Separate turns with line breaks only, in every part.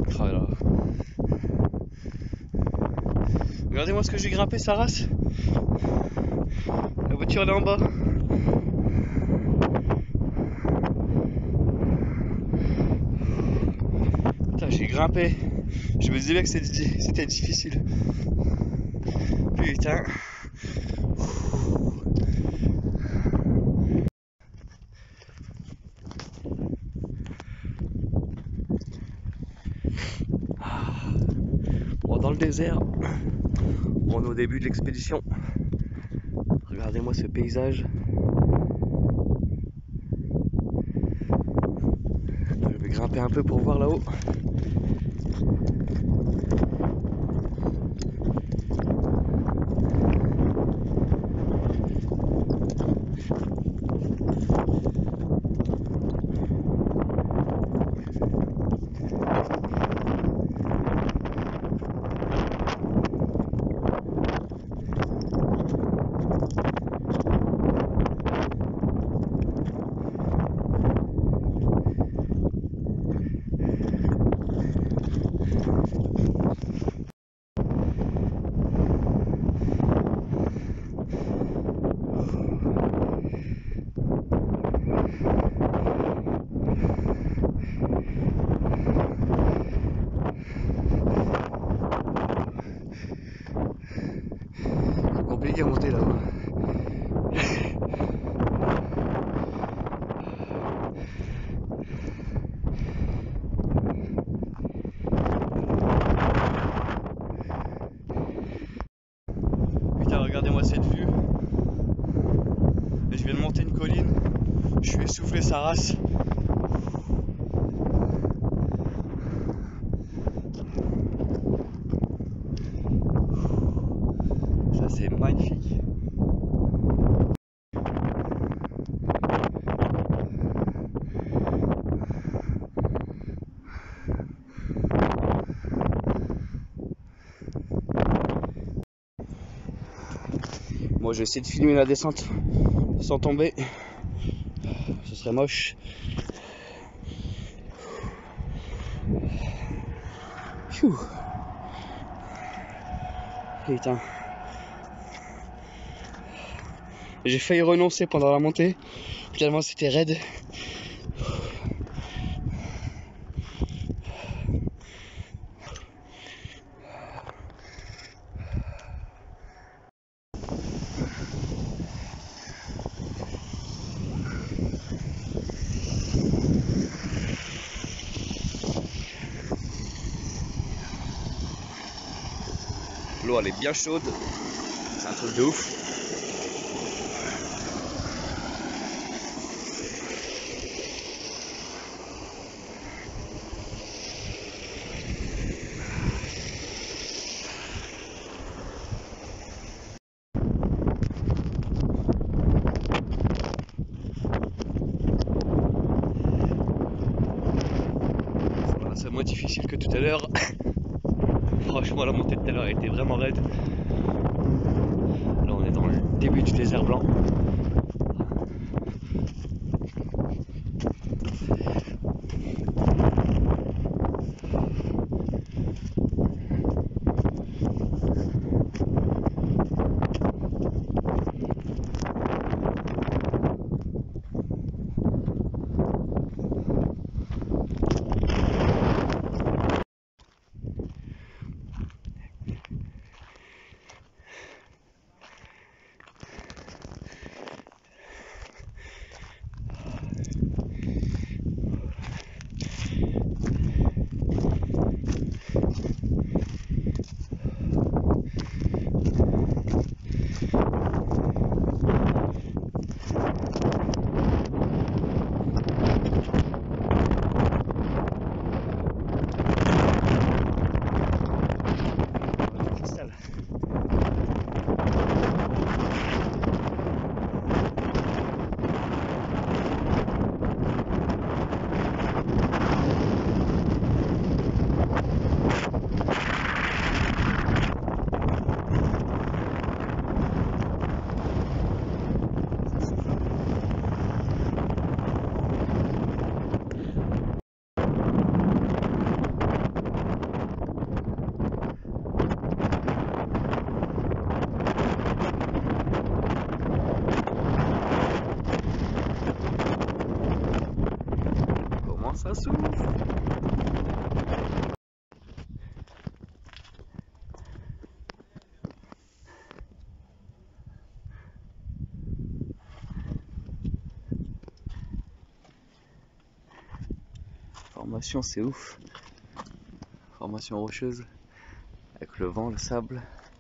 Oh là. Regardez-moi ce que j'ai grimpé, sa race. La voiture elle est en bas. Putain, j'ai grimpé. Je me disais bien que c'était difficile. Putain. Bon, dans le désert, on est au début de l'expédition. Regardez-moi ce paysage. Je vais grimper un peu pour voir là-haut. C'est compliqué à monter là-haut. Putain, regardez-moi cette vue. Je viens de monter une colline. Je suis essoufflé, sa race. Ça, c'est magnifique. Moi, je vais essayer de filmer la descente sans tomber. Ce serait moche. Pfiou. Putain. J'ai failli renoncer pendant la montée. Tellement c'était raide. L'eau elle est bien chaude. C'est un truc de ouf. Voilà, c'est moins difficile que tout à l'heure. Franchement, la montée de tout à l'heure était vraiment raide. Là, on est dans le début du désert blanc. Oh, ça souffle. Formation, c'est ouf. Formation rocheuse avec le vent, le sable.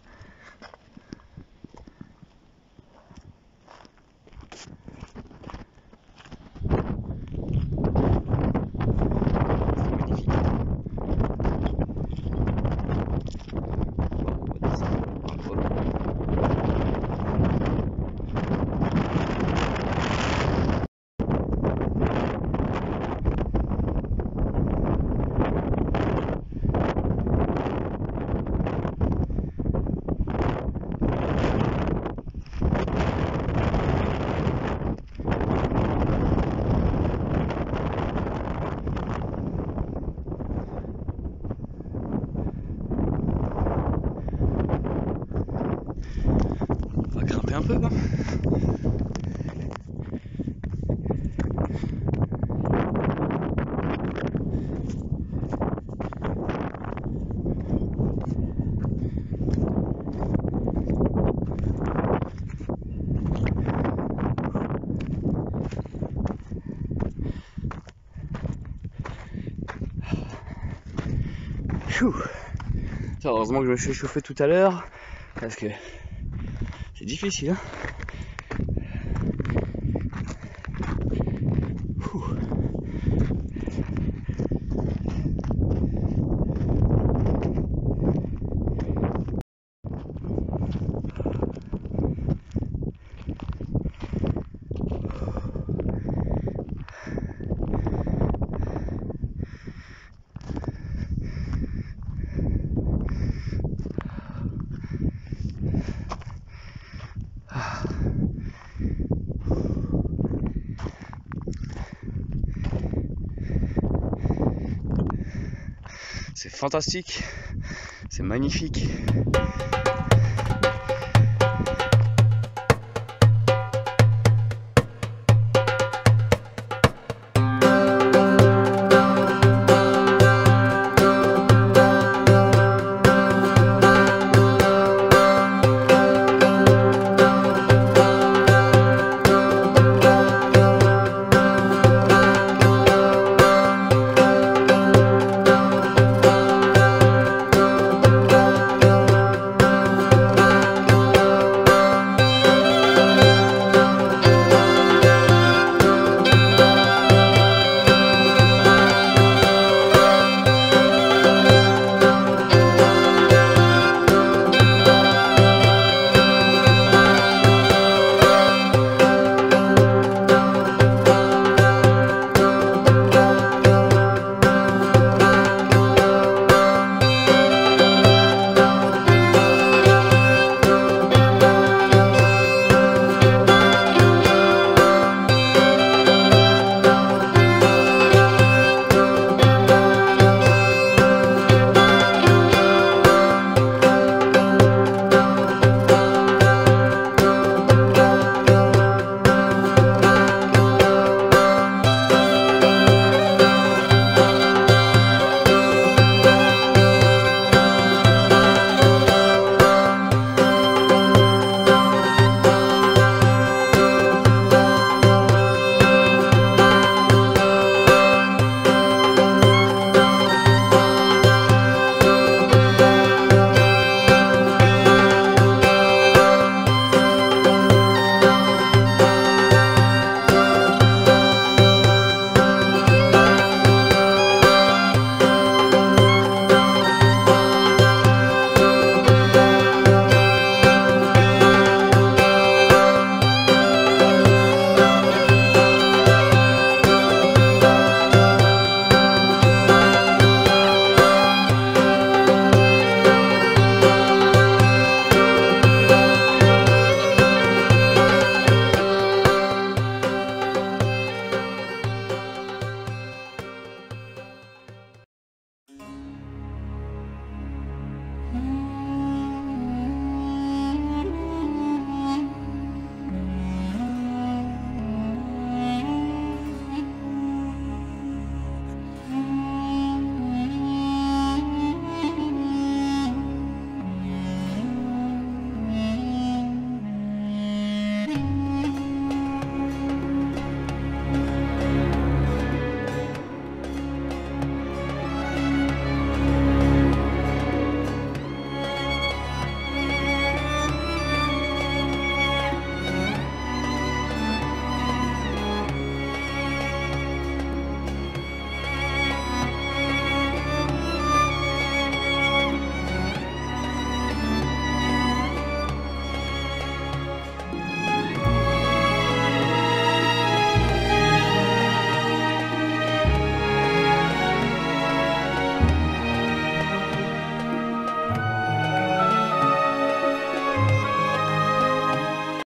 On va grimper un peu, hein. Heureusement que je me suis échauffé tout à l'heure parce que c'est difficile, hein. C'est fantastique, c'est magnifique.